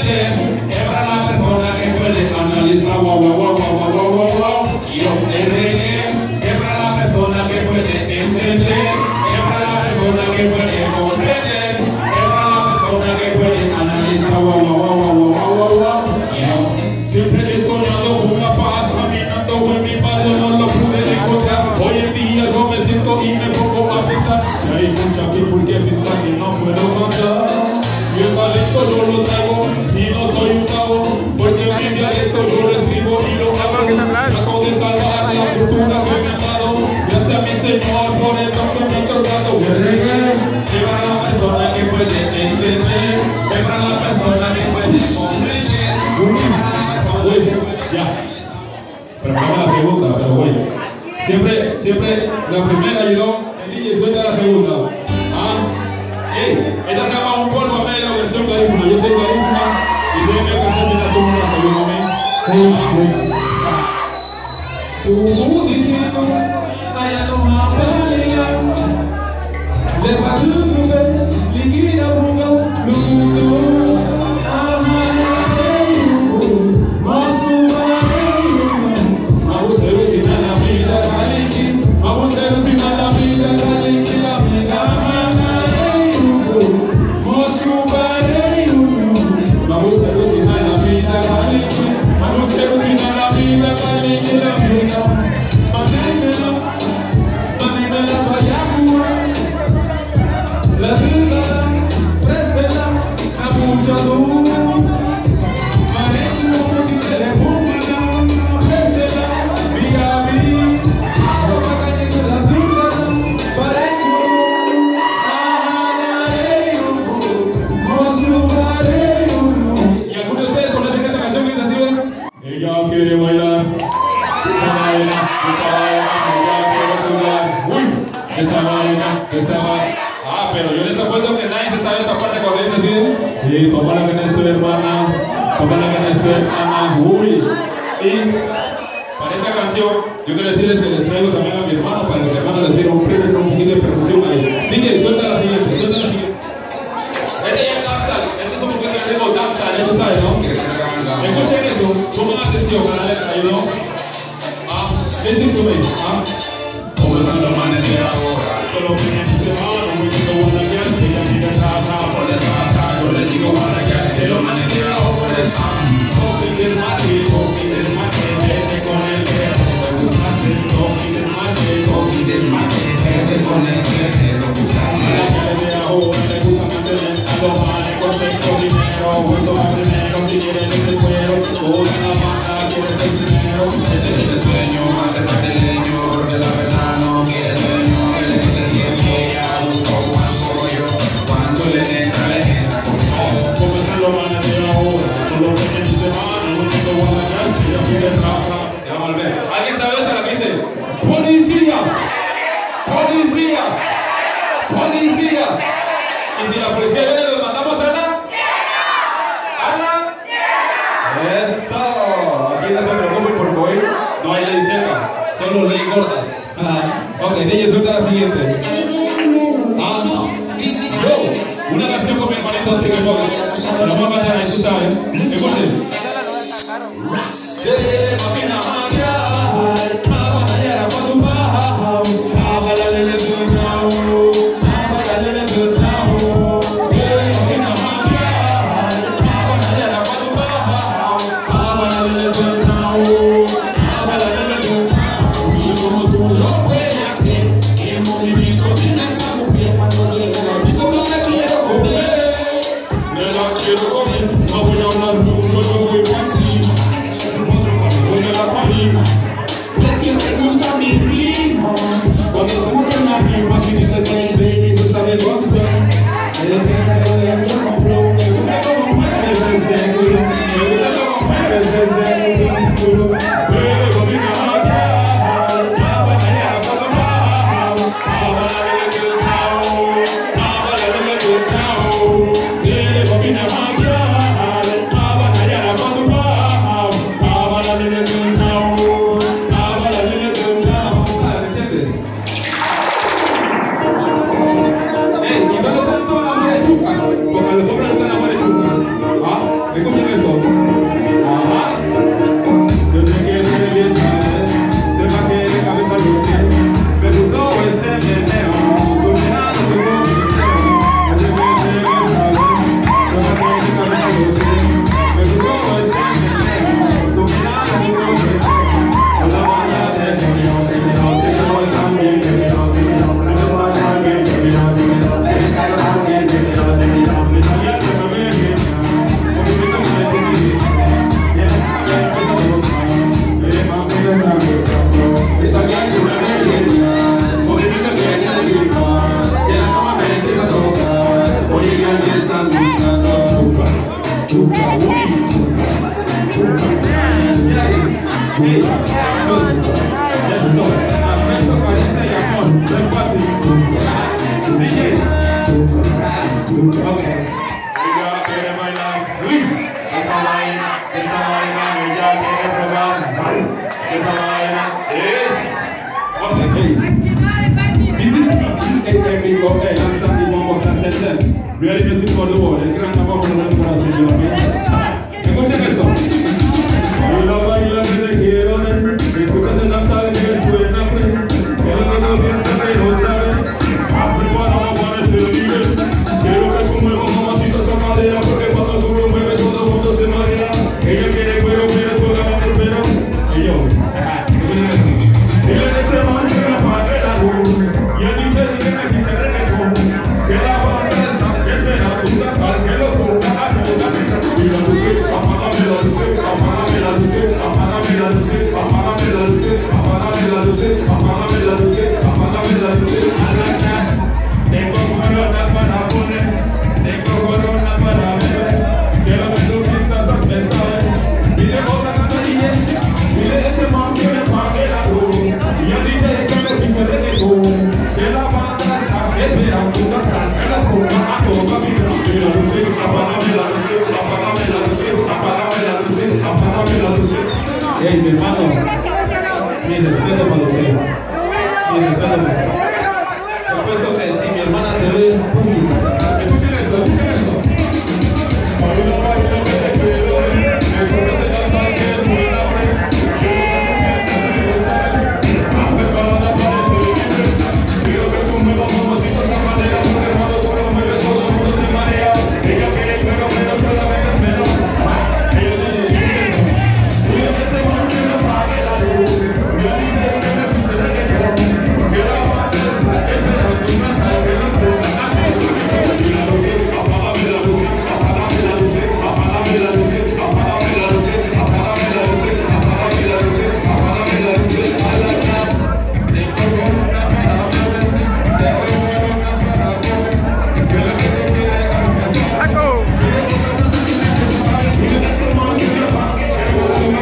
comprender. Es para la persona que puede analizar, wow, wow, wow, wow, wow, wow, wow, y obtener. Es para la persona que puede entender. Es para la persona que puede comprender. Es para la persona que puede analizar, wow, wow, wow, wow, wow, wow, wow. Siempre he soñado con la paz, caminando en mi barrio no lo pude encontrar. Hoy en día yo me siento y me pongo a pensar que hay mucha people que piensan que no puedo cantar. Y el talento yo lo traigo y no soy un vago, porque mi dialecto yo lo escribo y lo hago. Trato de salvar la cultura que me ha dado, gracias a mi Señor por el don que me ha tocado. Es para la persona que puede entender, es para la persona que puede comprender. Ya, pero vamos a la segunda, pero bueno. Siempre la primera ayudó, el DJ suelta la segunda. Esta se llama Un Polvo a Medio, versión Garífuna. Yo soy Garífuna y déjenme cantar si la segunda también. Su diciendo, allá no me apelea, le va a ver, liquida, buga, ludo. Pero yo les apuesto que nadie se sabe esta parte cuando dice así. Y papá la que no estoy, hermana. Papá la que no estoy, hermana. Uy. Y para esa canción, yo quiero decirles que les traigo también a mi hermano para que mi hermano les diga un poquito de percusión ahí. DJ, suelta la siguiente, suelta la siguiente. Este ya es dancehall, este es un poquito de ritmo dancehall, ya tú sabes, ¿no? Escuchen esto, pongan atención a la letra, ¿no? Listen to me, ¿cómo están los manes de ahora? Solo fines de semana, muy chico, buena que hace, ya mira casa, por detrás, yo le digo para que los manes de ahora están. Coffee del mate, vete con el verde, coffee del mate, vete con el verde, lo buscaste. A la calle de ahora le gusta mantener a los manes con sexo primero, vuelto a primero, si quieren ese cuero, toda la banda quiere ser primero. Ese es el sueño, acércate el leño, porque la verdad no quiere dueño. ¿Alguien sabe esta la que dice? ¡Policía! ¡Policía! ¡Policía! ¿Y si la policía viene, los mandamos a Ana? ¿Ana? ¡Eso! Aquí no se preocupen porque hoy no hay ley seca, solo ley gordas. Ok, DJ, suelta la siguiente. Una canción con mi hermanito Tigre Box. Lo vamos a cantar ahí, tú sabes. Escuchen. Hey. This is HMB, okay, I'm sorry, one more time, 10. Really music for the world. El gran amor por la decoración. Escuchen esto. Baila, baila, que te quiero ver. Escúchate la sal que suena, que lo que no piensa que no sabe. Así para no parece libre. Quiero que tú muevas mamacita esa madera, porque cuando tú lo mueves todo el mundo se marea. Ella quiere cuero, pero solamente espero. Y yo, dile a ese man que me apague la luz. Y él dice que me quite el reggaetón. Que la banda está esperando una sal que lo ponga a toda. Y la luz, apágame la luz, apágame la luz, apágame la luz, apágame la luz, apágame la luz, apágame la luz, apágame la luz. Tengo corona para poner, tengo corona para beber. Que lo que tú piensas me sabe. Dile otra cantarilla, dile a ese man que me apague la luz. Y yo dije que me quite el reggaetón. Que la banda está esperando una sal que lo ponga a toda vida. Y la luz, apágame la luz, apágame la luz, apágame la luz, apágame la luz. Hey, mi hermano, mi respeto para usted. Mi respeto para usted. Te apuesto que si mi hermana te ve, escuchen esto, escuchen esto. Baila, baila, que te quiero ver. Escúchate la sal que suena, quiero que tú me vas mamacita esa manera, porque cuando tú lo mueves todo el mundo se marea. Ella quiere pero solamente espero. Dile a ese man que me apague la luz. Y a mí me quite el reggaetón. Que la banda está esperando una sal que lo ponga a toda. Y la luz, apágame la luz, apágame la luz, apágame la luz, apágame la luz, apágame la luz, apágame la luz, apágame la luz, a la cara. Tengo corona para beber, tengo corona para comer. Que lo que tú quieres cambiar. Dile a ese man que me apague la luz.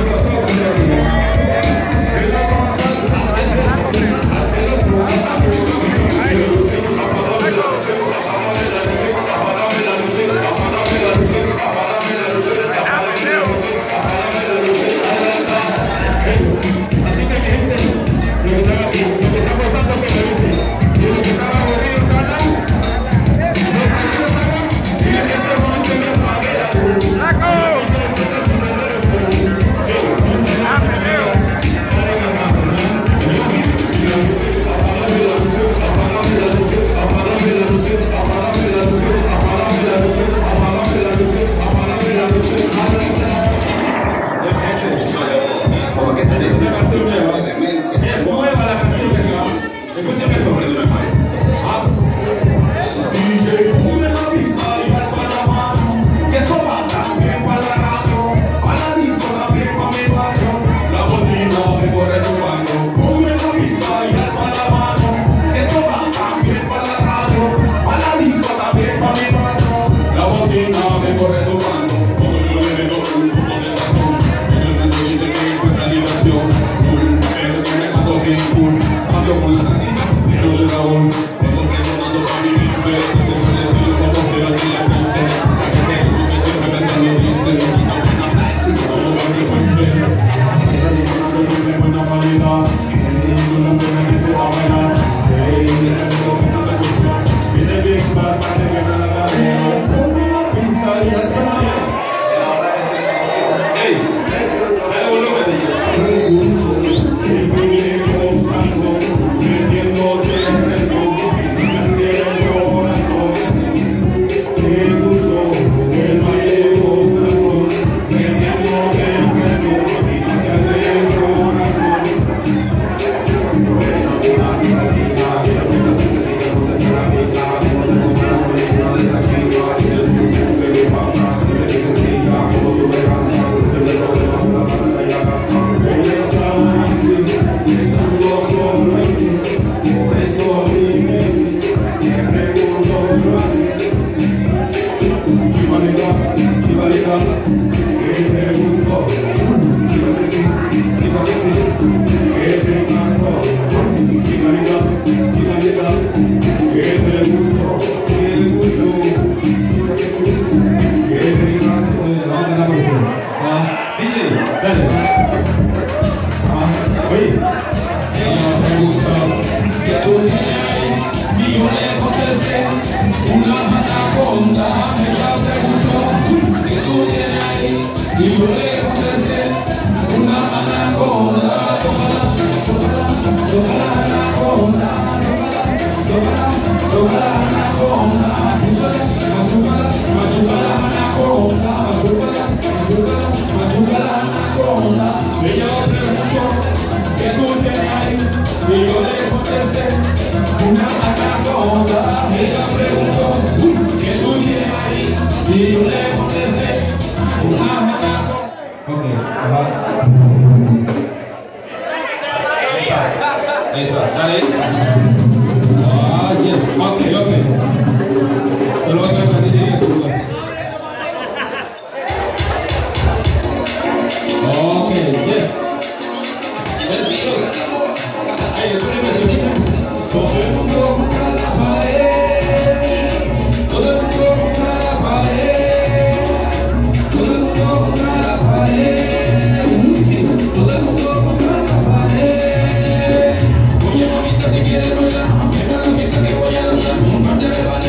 Que la banda está esperando una sal que lo ponga a toda. Y la luz, apágame la luz, apágame la luz, apágame la luz, apágame la luz, apágame la luz, apágame la luz, apágame la luz, a la cara. Así que mi gente, lo que está pasando que me dice, y lo que estaba aburrido, ¿sana? Dile que ese man que me apague la luz. Ella preguntó, ¿qué tú tienes ahí? Y yo le contesté, una anaconda. Ella preguntó, ¿qué tú tienes ahí? Y yo le contesté, una anaconda. Toca la anaconda, toca la anaconda, machuca la anaconda, machuca la anaconda. Ella preguntó, ¿qué tú tienes ahí? Y yo le contesté, una anaconda. Ella preguntó, ¿qué tú tienes ahí? Y yo le contesté, una anaconda. Ok, ahí está, dale. Ah, yes, ok. Solo voy a repetir en este lugar. Ok, yes. Let's go. Hey, ¿tú me escuchas? Todo el mundo contra la pared. Todo el mundo contra la pared. Todo el mundo contra la pared. Todo el mundo contra la pared. Oye, mamita, si quieres bailar, ven a la fiesta que voy a danzar. Un par de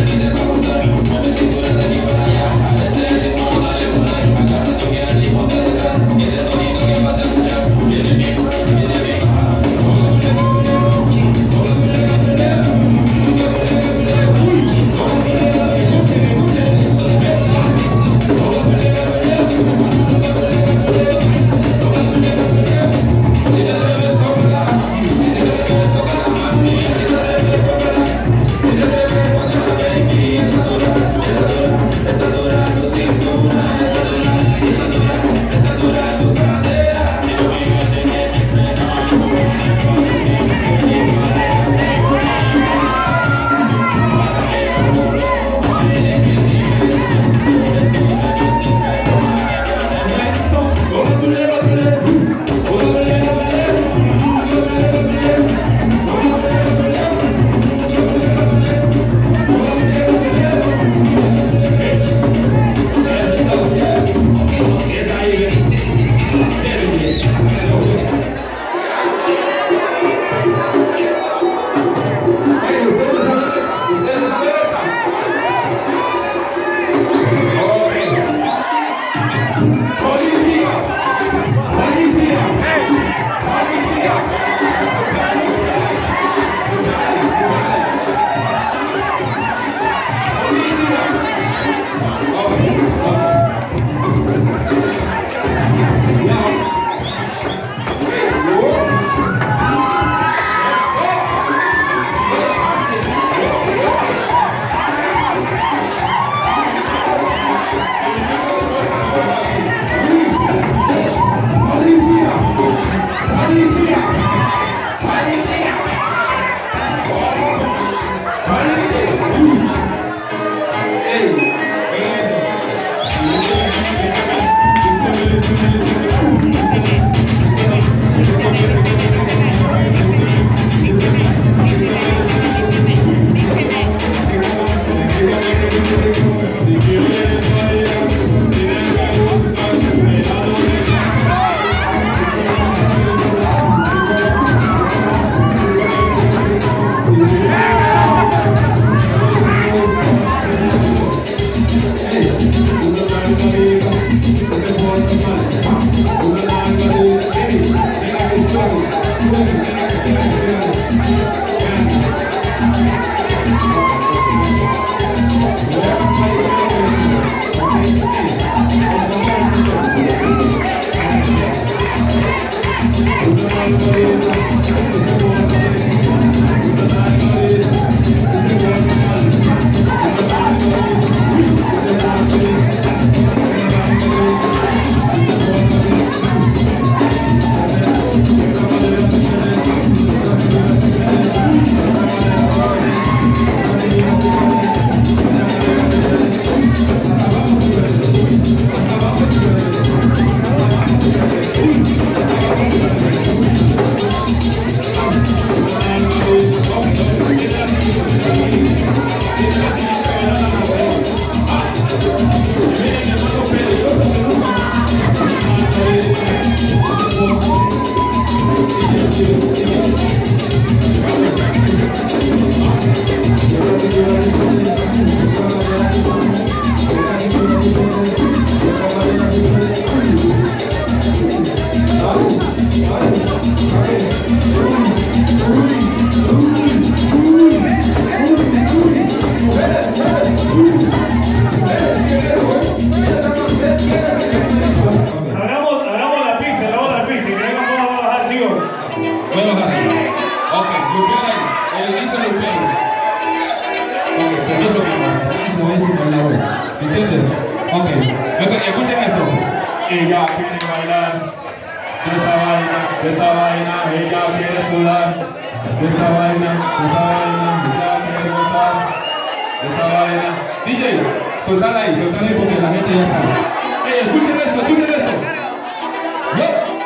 sin la web. ¿Entienden? Ok, escuchen esto. Ella quiere bailar. De esta vaina, ella quiere sudar. De esta vaina, ella quiere gozar. De esta vaina. DJ, soltala ahí porque la gente ya está. Escuchen esto. Yo.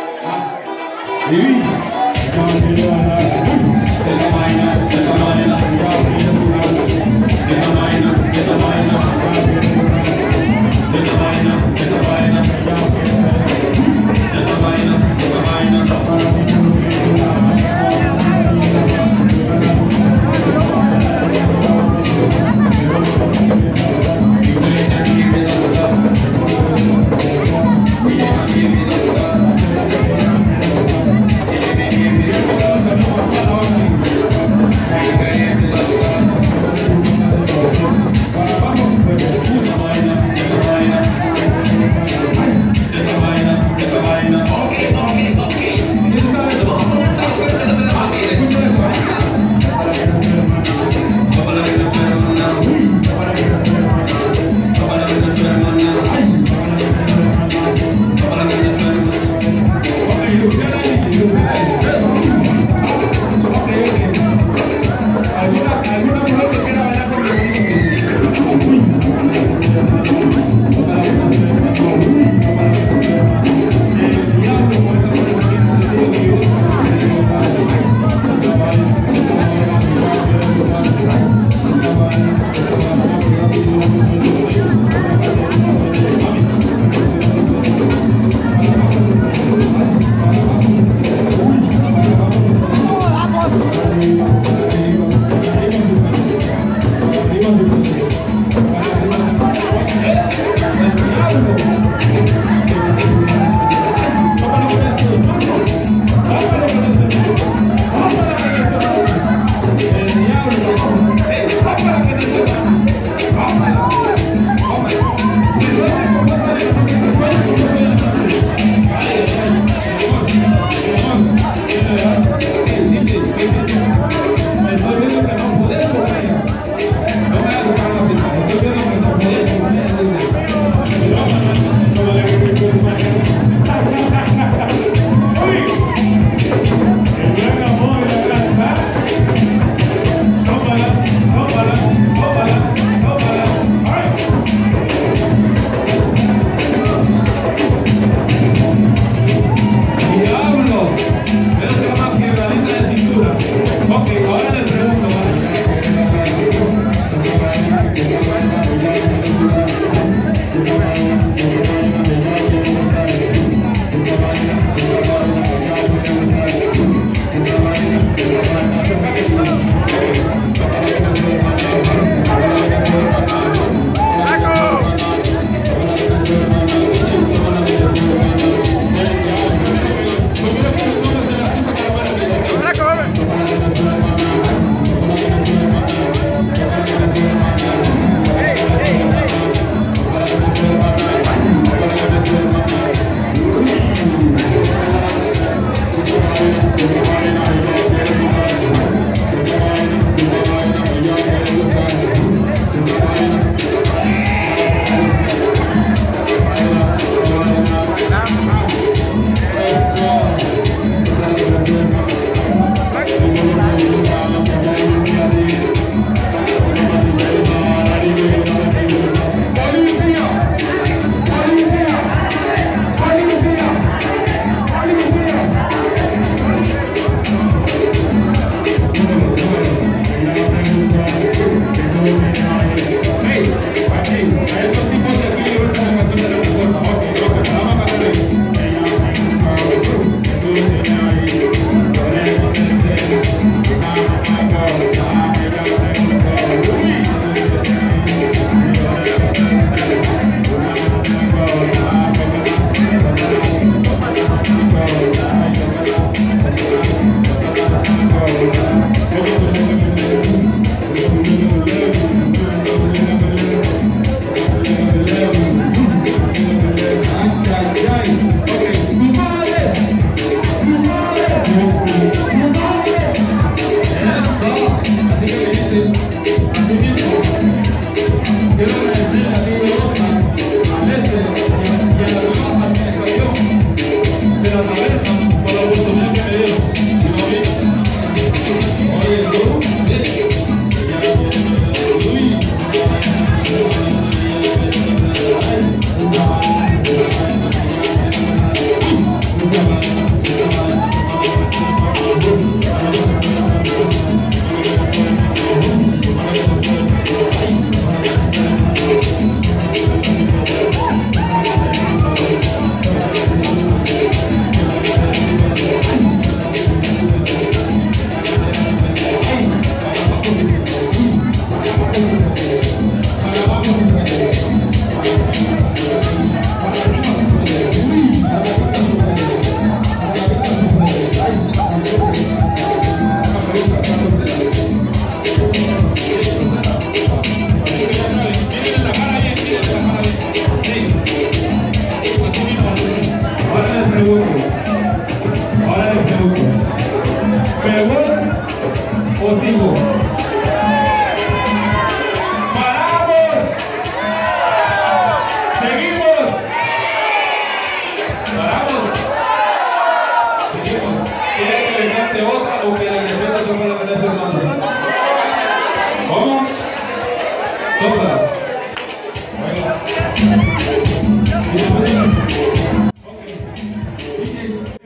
Ella quiere bailar. De esta vaina, ella quiere sudar. De esta vaina, ella quiere gozar. De esta vaina, ella quiere o sigo. ¡Paramos! ¡Seguimos! ¡Paramos! ¡Seguimos! ¿Quieren que le cante otra o que la repita sobre la cabeza, hermano? ¿Cómo? Tómala. Venga. Ok.